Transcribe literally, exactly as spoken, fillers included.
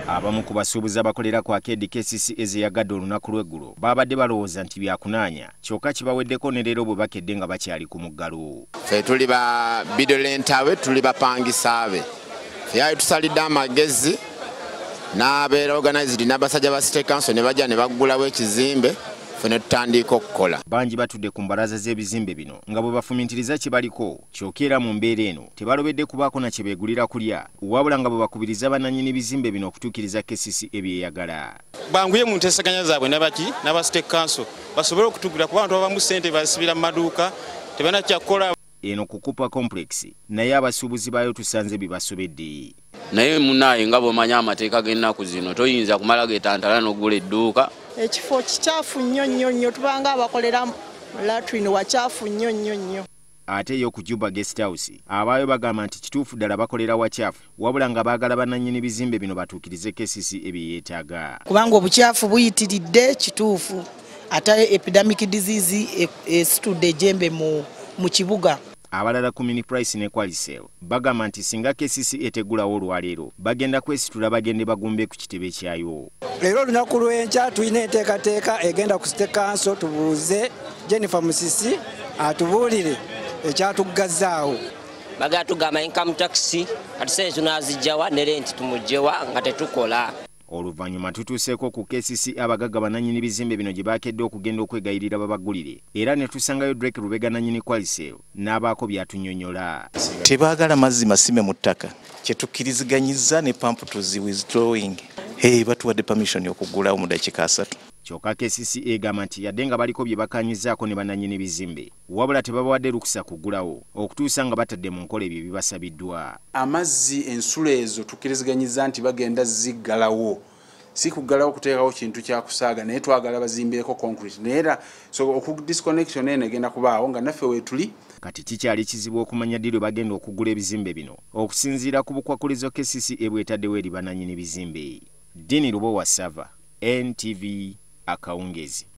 Abamu ku basuubuzi abakolera ku Akeedi K C C A ezagaddwa olunaku lw'eggulo babadde balowooza nti byakunaanya kyokka kibaweddeko ne leero bwe bakedde nga bakyali ku muggalo. Ffe tuli ba bidolentawe tuli bapangisaabe ffe tusalidde amagezi n'abeera organized n'abasajja ba State Council ne bajja ne baggulawo ekizimbe ffe ne tutandika okukola. Bangi batudde ku mbalaza z'ebizimbe bino nga bwe bafumintiriza kibaliko kyokka era mu mbeera eno tebalobedde kubaako na kye beegulira kulya wabula nga bwe bakubiriza bannannyini bizimbe bino okutuukiriza K C C A byeyagala. Banguye mu nteesaganya zaabwe n'abaki n'aba State Council basobole okutugula ku bantu abamu ssente basibira mu maduuka tebalina kyakukola. Eno kukupa complex naye abasuubuzi baayo tusanze bibasobedde. Naye munaaye nga bw'omanya amateeka g'ennaku zino toyinza kumala getantala n'ogula edduuka. Ekifo kikyafu nnyo nnyo nnyo tubanga abakolera latrin wakyafu nnyo nnyo nnyo. Ate yo ku Juba Guest House abaayo bagamba nti kituufu ddala bakolera wakyafu wabula nga baagala bannannyini bizimbe bino batuukirize K C C A byeyeetaaga. Kubanga obukyafu buyitiridde kituufu ate epidemic disease esitudde ejjembe mu mu kibuga. Abalala ku mini price ne Qualisel bagamba nti singa K C C A etegulawo olwaleero bagenda kwesitula bagende bagumbe ku kitebe kyayo. Leero olunaku lw'enkya tulina enteekateeka egenda ku State Council tubuuze Jennifer Musisi atubuulire ekyatuggazaawo. Bagala tugamba income tax kati sente tunazijjawa ne renti tumugjewa nga tetukola. Oluvannyuma tutuuseeko ku K C C A abagagga bannannyini bizimbe bino gye baakedde okugenda okwegayirira babaggulire era ne tusangayo Drake Lubega nannyini Qualisel n'abaako byatunnyonnyola. Tebaagala mazzi masime mu ttaka kye tukkiriziganyizza ne pampu tuzi withdrawing. Hey, batuwadde permission okuggulawo mu dakiika asatu. Kyokka K C C A egamba nti yadde nga baliko bye bakaanyizaako ne bannannyini bizimbe wabula tebabawadde lukusa kuggulawo okutuusa nga batadde mu nkola ebyo ebibasabiddwa. Amazzi ensulo ezo tukkiriziganyiza nti bagenda ziggalawo si kuggalawo kuteekawo kintu kyakusaaga naye twagala bazimbeeko concrete neera so okudisconnection eno egenda kubaawo nga naffe weetuli. Kati kikyali kizibu okumanya ddi lwe bagenda okuggula ebizimbe bino okusinziira ku bukwakulizo K C C A bwetaddewo eri bannannyini bizimbe. Dini Lubowa Sava, N T V Akawungezi.